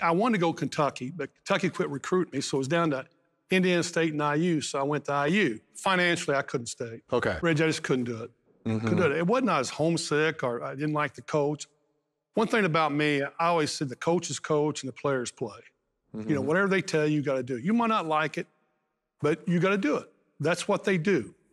I wanted to go Kentucky, but Kentucky quit recruiting me, so it was down to Indiana State and IU, so I went to IU. Financially, I couldn't stay. Okay. Reggie, I just couldn't do it. Couldn't do it. It wasn't I was homesick or I didn't like the coach. One thing about me, I always said the coaches coach and the players play. You know, whatever they tell you, you got to do. You might not like it, but you got to do it. That's what they do.